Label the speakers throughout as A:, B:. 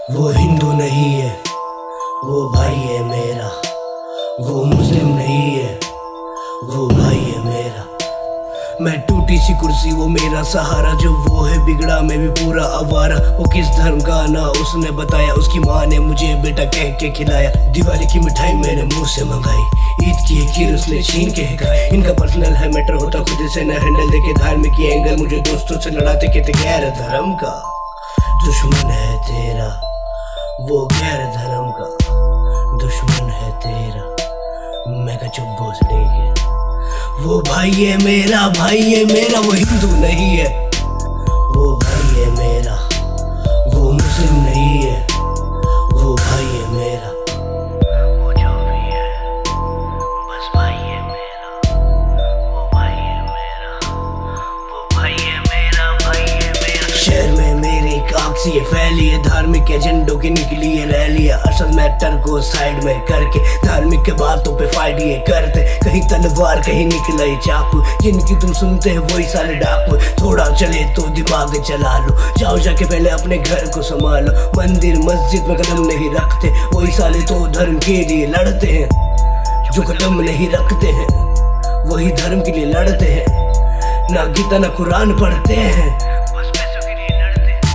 A: वो हिंदू नहीं है, वो भाई है मेरा। वो मुस्लिम नहीं है, वो भाई है मेरा। मैं टूटी सी कुर्सी वो मेरा सहारा, जो वो है बिगड़ा मैं भी पूरा आवारा। वो किस धर्म का ना उसने बताया, उसकी माँ ने मुझे बेटा कह के खिलाया। दिवाली की मिठाई मैंने मुंह से मंगाई, ईद की एक खीर उसने छीन के खाई। इनका पर्सनल है मैटर, होता खुद से न हैंडल देके धार्मिक एंगल। मुझे दोस्तों से लड़ाते कहते गैर धर्म का दुश्मन है तेरा, वो गैर धर्म का दुश्मन है तेरा। मैं का चुप भोसड़ी के, वो भाई है मेरा, भाई है मेरा। वो हिंदू नहीं है, वो भाई है मेरा। वो मुस्लिम नहीं है, वो भाई है मेरा। वो जो भी है बस भाई है मेरा, वो भाई है मेरा, वो भाई है मेरा, भाई है मेरा। शहर में मेरी काक्सी फैली है, धार्मिक एजेंडों की निकली है रैली। असल मैटर को साइड में करके धार्मिक के बातों पे फाइट ये करते। कहीं तलवार कहीं निकला ये चाकू, जिनकी तुम सुनते हैं वही साले डाकू। थोड़ा चले तो दिमाग चला लो, जाओ जाके पहले अपने घर को संभालो। मंदिर मस्जिद में कदम नहीं रखते, वही साले तो धर्म के लिए लड़ते हैं। जो कदम नहीं रखते हैं वही धर्म के लिए लड़ते हैं। ना गीता ना कुरान पढ़ते हैं, बस पैसों के लिए लड़ते हैं।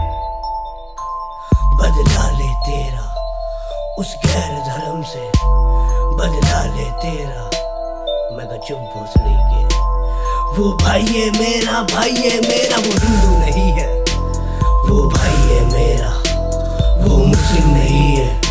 A: बदला ले तेरा उस गैर धर्म से, बदला ले तेरा। मैं का चुप भोसड़ी के, वो भाई है मेरा, भाई है मेरा। वो हिंदू नहीं है, वो भाई है मेरा। वो मुस्लिम नहीं है,